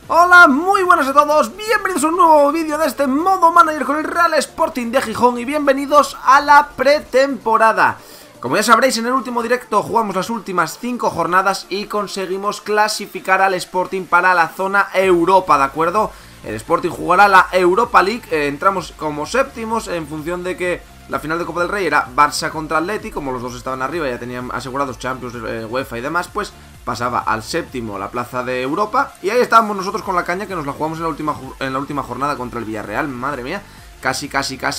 Hola, muy buenas a todos, bienvenidos a un nuevo vídeo de este modo manager con el Real Sporting de Gijón y bienvenidos a la pretemporada. Como ya sabréis, en el último directo jugamos las últimas 5 jornadas y conseguimos clasificar al Sporting para la zona Europa, ¿de acuerdo? El Sporting jugará la Europa League, entramos como séptimos en función de que la final de Copa del Rey era Barça contra Atleti, como los dos estaban arriba y ya tenían asegurados Champions, UEFA y demás, pues pasaba al séptimo la plaza de Europa. Y ahí estábamos nosotros con la caña que nos la jugamos en la última jornada contra el Villarreal, madre mía. Casi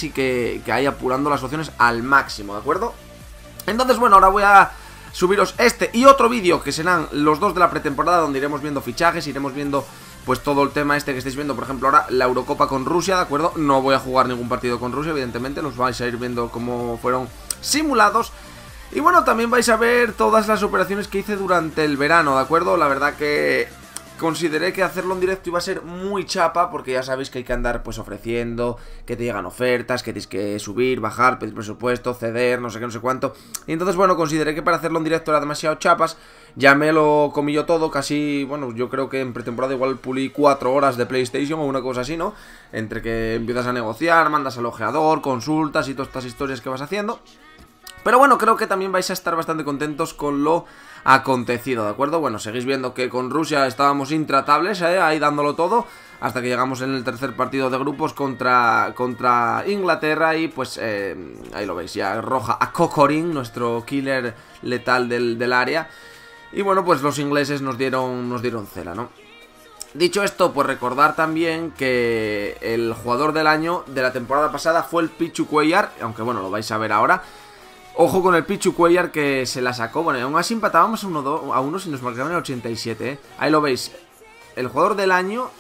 que hay apurando las opciones al máximo, ¿de acuerdo? Entonces, bueno, ahora voy a subiros este y otro vídeo que serán los dos de la pretemporada, donde iremos viendo fichajes, iremos viendo pues todo el tema este que estáis viendo. Por ejemplo, ahora la Eurocopa con Rusia, ¿de acuerdo? No voy a jugar ningún partido con Rusia, evidentemente, los vais a ir viendo cómo fueron simulados. Y bueno, también vais a ver todas las operaciones que hice durante el verano, ¿de acuerdo? La verdad que consideré que hacerlo en directo iba a ser muy chapa, porque ya sabéis que hay que andar pues ofreciendo, que te llegan ofertas, que tienes que subir, bajar, pedir presupuesto, ceder, no sé qué, no sé cuánto. Y entonces, bueno, consideré que para hacerlo en directo era demasiado chapas. Ya me lo comí yo todo, casi, bueno, yo creo que en pretemporada igual pulí 4 horas de PlayStation o una cosa así, ¿no? Entre que empiezas a negociar, mandas al ojeador, consultas y todas estas historias que vas haciendo. Pero bueno, creo que también vais a estar bastante contentos con lo acontecido, ¿de acuerdo? Bueno, seguís viendo que con Rusia estábamos intratables, ahí dándolo todo, hasta que llegamos en el tercer partido de grupos contra Inglaterra y pues ahí lo veis, ya roja a Kokorin, nuestro killer letal del área. Y bueno, pues los ingleses nos dieron cera, ¿no? Dicho esto, pues recordar también que el jugador del año de la temporada pasada fue el Pichu Cuellar, aunque bueno, lo vais a ver ahora. Ojo con el Pichu Cuellar que se la sacó. Bueno, y aún así empatábamos a 1 si nos marcaban el 87, ¿eh? Ahí lo veis. El jugador del año,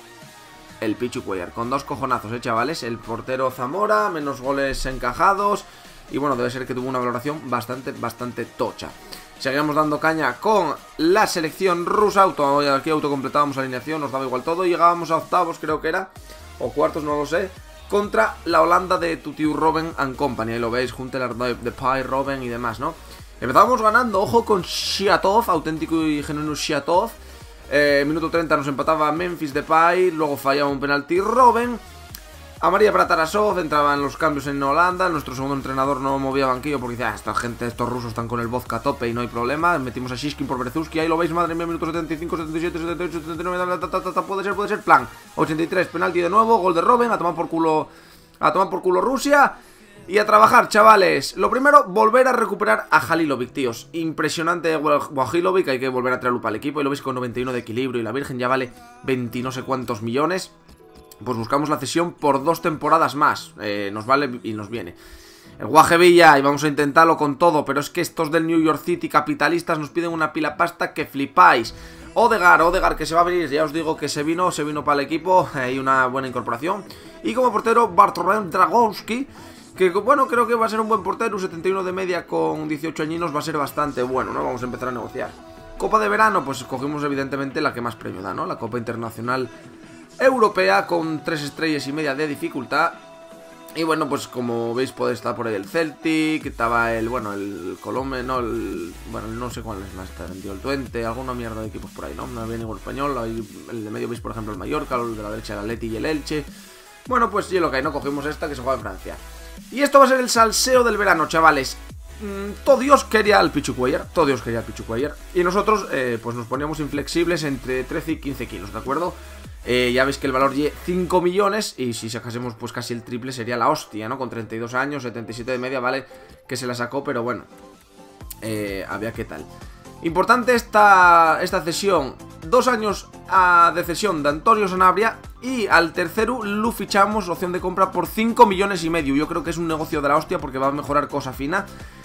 el Pichu Cuellar, con 2 cojonazos, chavales. El portero Zamora, menos goles encajados. Y bueno, debe ser que tuvo una valoración bastante tocha. Seguíamos dando caña con la selección rusa. Aquí autocompletábamos alineación, nos daba igual todo. Y llegábamos a octavos, creo que era, o cuartos, no lo sé, contra la Holanda de Tutiu Robben and Company. Ahí lo veis, Huntelaar de Pai, Robben y demás, ¿no? Empezábamos ganando, ojo con Shiatov, auténtico y genuino Shiatov. Minuto 30 nos empataba Memphis Depay, luego fallaba un penalti Robben. Amarilla para Tarasov, entraban los cambios en Holanda. Nuestro segundo entrenador no movía banquillo porque decía, esta gente, estos rusos están con el vodka a tope y no hay problema. Metimos a Shishkin por Berezovski, ahí lo veis, madre mía, minuto 75, 77, 78, 79, puede ser, plan 83, penalti de nuevo, gol de Robben, a tomar por culo Rusia. Y a trabajar, chavales. Lo primero, volver a recuperar a Halilovic, tíos. Impresionante Halilovic, hay que volver a traerlo para el equipo. Y lo veis con 91 de equilibrio y la Virgen ya vale 20 no sé cuántos millones. Pues buscamos la cesión por 2 temporadas más. Nos vale y nos viene. El Guaje Villa, y vamos a intentarlo con todo, pero es que estos del New York City capitalistas nos piden una pila pasta que flipáis. Odegaard que se va a venir, ya os digo que se vino para el equipo, hay una buena incorporación. Y como portero, Bartolomé Dragowski, que bueno, creo que va a ser un buen portero, 71 de media con 18 añinos, va a ser bastante bueno, ¿no? Vamos a empezar a negociar. Copa de verano, pues cogimos evidentemente la que más premio da, ¿no? La Copa Internacional Europea con 3 estrellas y media de dificultad. Y bueno, pues como veis puede estar por ahí el Celtic, estaba el Colome, no, no sé cuál es más, el Twente, alguna mierda de equipos por ahí, ¿no? No había ningún español, ahí el de medio veis por ejemplo el Mallorca, el de la derecha el Atleti y el Elche. Bueno, pues yo lo que hay, ¿no? Cogimos esta que se juega en Francia. Y esto va a ser el salseo del verano, chavales. Todo Dios quería al Pichu Cuellar, y nosotros pues nos poníamos inflexibles entre 13 y 15 kilos, ¿de acuerdo? Ya veis que el valor es 5 millones y si sacásemos pues casi el triple sería la hostia, ¿no? Con 32 años, 77 de media, vale que se la sacó, pero bueno, había que tal. Importante esta cesión, 2 años de cesión de Antonio Sanabria y al tercero lo fichamos, opción de compra por 5 millones y medio. Yo creo que es un negocio de la hostia porque va a mejorar cosa fina.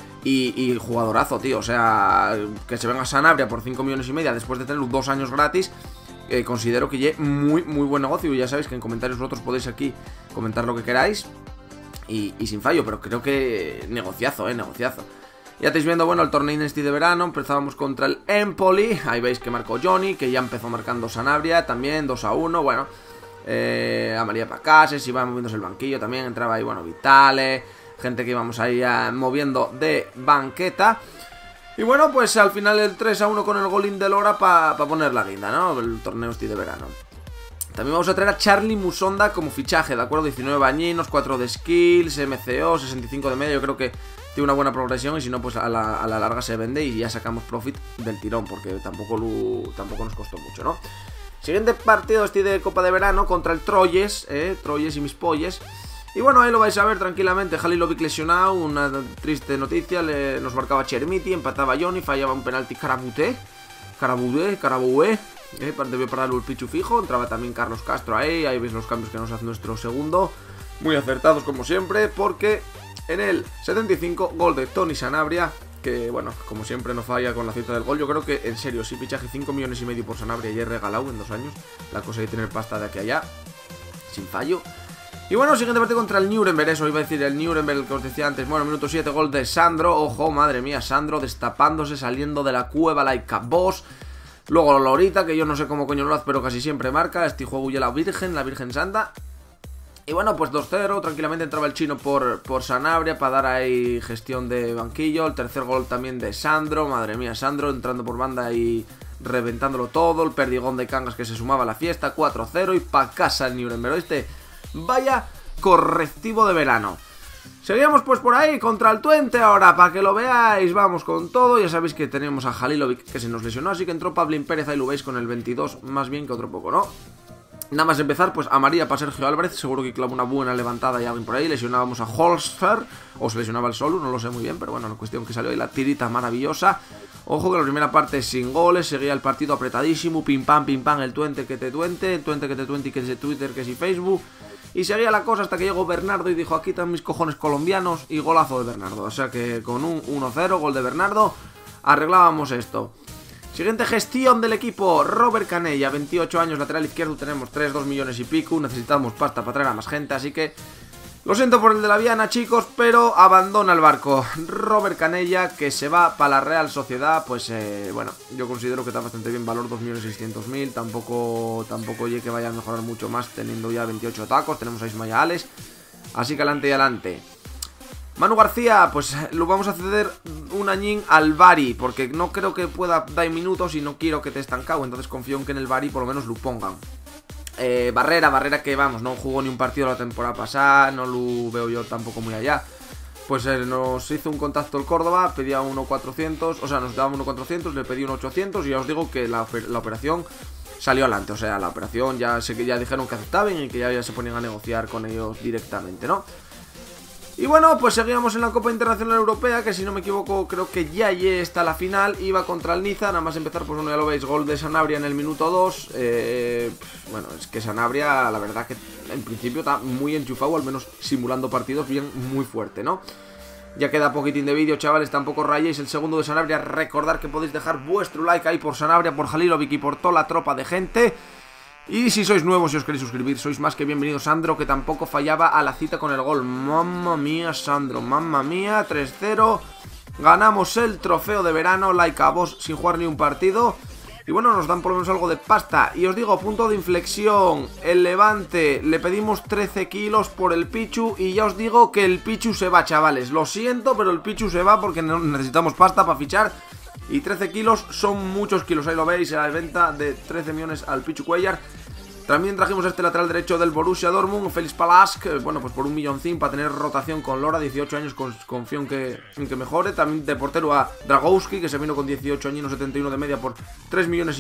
Y jugadorazo, tío, o sea, que se venga Sanabria por 5 millones y media después de tener 2 años gratis. Considero que ya muy buen negocio. Y ya sabéis que en comentarios vosotros podéis aquí comentar lo que queráis y sin fallo, pero creo que negociazo, negociazo. Ya estáis viendo, bueno, el torneo de verano. Empezábamos contra el Empoli, ahí veis que marcó Johnny, que ya empezó marcando Sanabria también, 2-1, bueno, a María Pacases, iba moviéndose el banquillo también, entraba ahí, bueno, Vitale, gente que íbamos ahí moviendo de banqueta. Y bueno, pues al final el 3-1 con el golín de Lora para poner la guinda, ¿no? El torneo de verano. También vamos a traer a Charlie Musonda como fichaje, ¿de acuerdo? 19 bañinos, 4 de skills, MCO, 65 de media. Yo creo que tiene una buena progresión y si no, pues a la larga se vende y ya sacamos profit del tirón, porque tampoco nos costó mucho, ¿no? Siguiente partido de Copa de Verano contra el Troyes, Troyes y mis polles. Y bueno, ahí lo vais a ver tranquilamente. Halilovic lesionado, una triste noticia. Nos marcaba Chermiti, empataba Johnny, fallaba un penalti Caraboué. Debió pararlo el Pichu fijo. Entraba también Carlos Castro ahí veis los cambios que nos hace nuestro segundo. Muy acertados como siempre, porque en el 75, gol de Tony Sanabria, que bueno, como siempre no falla con la cita del gol. Yo creo que, en serio, si fichaje 5,5 millones por Sanabria y he regalado en 2 años, la cosa de tener pasta de aquí a allá, sin fallo. Y bueno, siguiente partido contra el Nuremberg, eso iba a decir, el Nuremberg, el que os decía antes. Bueno, minuto 7, gol de Sandro. Ojo, madre mía, Sandro destapándose, saliendo de la cueva like a boss. Luego Lorita, que yo no sé cómo coño lo hace, pero casi siempre marca. Este juego ya la Virgen Santa. Y bueno, pues 2-0, tranquilamente entraba el chino por Sanabria para dar ahí gestión de banquillo. El tercer gol también de Sandro, madre mía, Sandro entrando por banda y reventándolo todo. El perdigón de Cangas que se sumaba a la fiesta, 4-0 y pa' casa el Nuremberg. Vaya correctivo de verano. Seguimos pues por ahí contra el Twente ahora, para que lo veáis, vamos con todo. Ya sabéis que tenemos a Halilovic que se nos lesionó, así que entró Pablín Pérez, ahí lo veis con el 22, más bien que otro poco, ¿no? Nada más empezar, pues amarilla para Sergio Álvarez, seguro que clava una buena levantada y alguien por ahí. Lesionábamos a Holster, o se lesionaba el solo, no lo sé muy bien, pero bueno, la cuestión que salió ahí la tirita maravillosa. Ojo que la primera parte sin goles, seguía el partido apretadísimo, pim pam, el Twente que te tuente, y que se Twitter, que si Facebook. Y seguía la cosa hasta que llegó Bernardo y dijo, aquí están mis cojones colombianos, y golazo de Bernardo. O sea que con un 1-0, gol de Bernardo, arreglábamos esto. Siguiente gestión del equipo, Robert Canella, 28 años, lateral izquierdo, tenemos 3,2 millones y pico, necesitamos pasta para traer a más gente, así que lo siento por el de la Viana, chicos, pero abandona el barco. Robert Canella, que se va para la Real Sociedad, pues bueno, yo considero que está bastante bien, valor 2.600.000, tampoco llegue que vaya a mejorar mucho más, teniendo ya 28 tacos, tenemos a Ismael Ales, así que adelante y adelante. Manu García, pues lo vamos a ceder un añín al Bari, porque no creo que pueda dar minutos y no quiero que te estancado, entonces confío en que en el Bari por lo menos lo pongan. Barrera que vamos, no jugó ni un partido la temporada pasada, no lo veo yo tampoco muy allá. Pues nos hizo un contacto el Córdoba, pedía 1.400, o sea, nos daba 1.400, le pedí 1.800 y ya os digo que la operación salió adelante, o sea, la operación ya dijeron que aceptaban y que ya se ponían a negociar con ellos directamente, ¿no? Y bueno, pues seguíamos en la Copa Internacional Europea, que si no me equivoco creo que ya está la final, iba contra el Niza, nada más empezar pues bueno, ya lo veis, gol de Sanabria en el minuto 2, bueno, es que Sanabria la verdad que en principio está muy enchufado, al menos simulando partidos bien muy fuerte, ¿no? Ya queda poquitín de vídeo, chavales, tampoco rayéis el segundo de Sanabria, recordad que podéis dejar vuestro like ahí por Sanabria, por Halilovic y por toda la tropa de gente. Y si sois nuevos y os queréis suscribir, sois más que bienvenidos. Sandro, que tampoco fallaba a la cita con el gol. Mamma mía, Sandro, mamma mía, 3-0. Ganamos el trofeo de verano, like a vos, sin jugar ni un partido. Y bueno, nos dan por lo menos algo de pasta. Y os digo, punto de inflexión, el Levante, le pedimos 13 kilos por el Pichu. Y ya os digo que el Pichu se va, chavales. Lo siento, pero el Pichu se va porque necesitamos pasta para fichar. Y 13 kilos son muchos kilos, ahí lo veis, la venta de 13 millones al Pichu Cuellar. También trajimos este lateral derecho del Borussia Dortmund, Félix Palask, bueno, pues por 1 milloncín para tener rotación con Lora, 18 años, confío en que mejore. También de portero a Dragowski, que se vino con 18 años, 71 de media por 3,5 millones.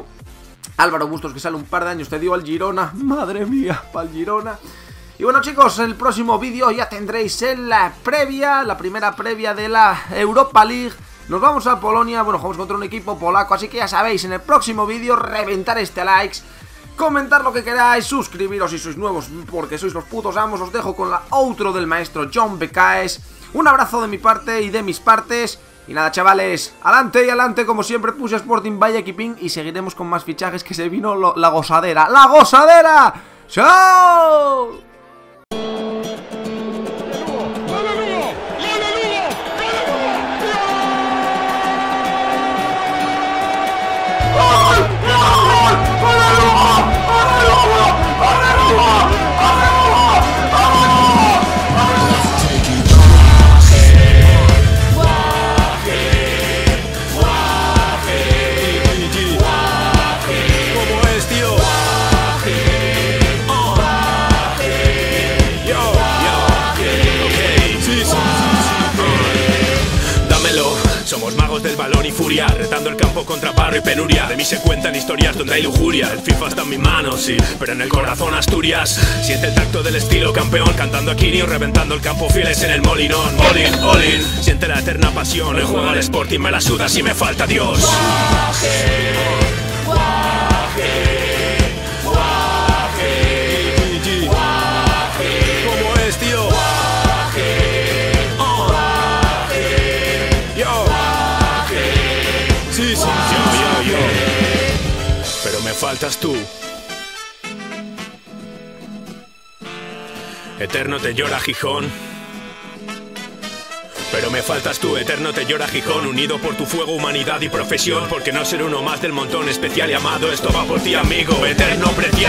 Álvaro Bustos, que sale un par de años, te dio al Girona, madre mía, para el Girona. Y bueno, chicos, el próximo vídeo ya tendréis en la primera previa de la Europa League. Nos vamos a Polonia, bueno, jugamos contra un equipo polaco, así que ya sabéis, en el próximo vídeo reventar este likes, comentar lo que queráis, suscribiros si sois nuevos, porque sois los putos amos. Os dejo con la outro del maestro John Becaes. Un abrazo de mi parte y de mis partes. Y nada, chavales, adelante y adelante, como siempre, Push Sporting, vaya equipín, y seguiremos con más fichajes, que se vino la gozadera. ¡La gozadera! ¡Chao! ¿Cómo es, tío? furia, retando el campo contra barro y penuria. De mí se cuentan historias donde hay lujuria. El FIFA está en mis manos, sí, pero en el corazón Asturias. Siente el tacto del estilo campeón, cantando a Kirio, reventando el campo fieles en el molinón. All in, all in, siente la eterna pasión. El juego al Sporting me la suda si me falta Dios. Guaje, guaje, guaje, guaje. ¿Cómo es, tío? Guaje, guaje, yo, guaje. Sí, sí, yo. Pero me faltas tú. Eterno te llora Gijón, pero me faltas tú. Eterno te llora Gijón, unido por tu fuego, humanidad y profesión, porque no ser uno más del montón, especial y amado. Esto va por ti, amigo. Eterno precioso.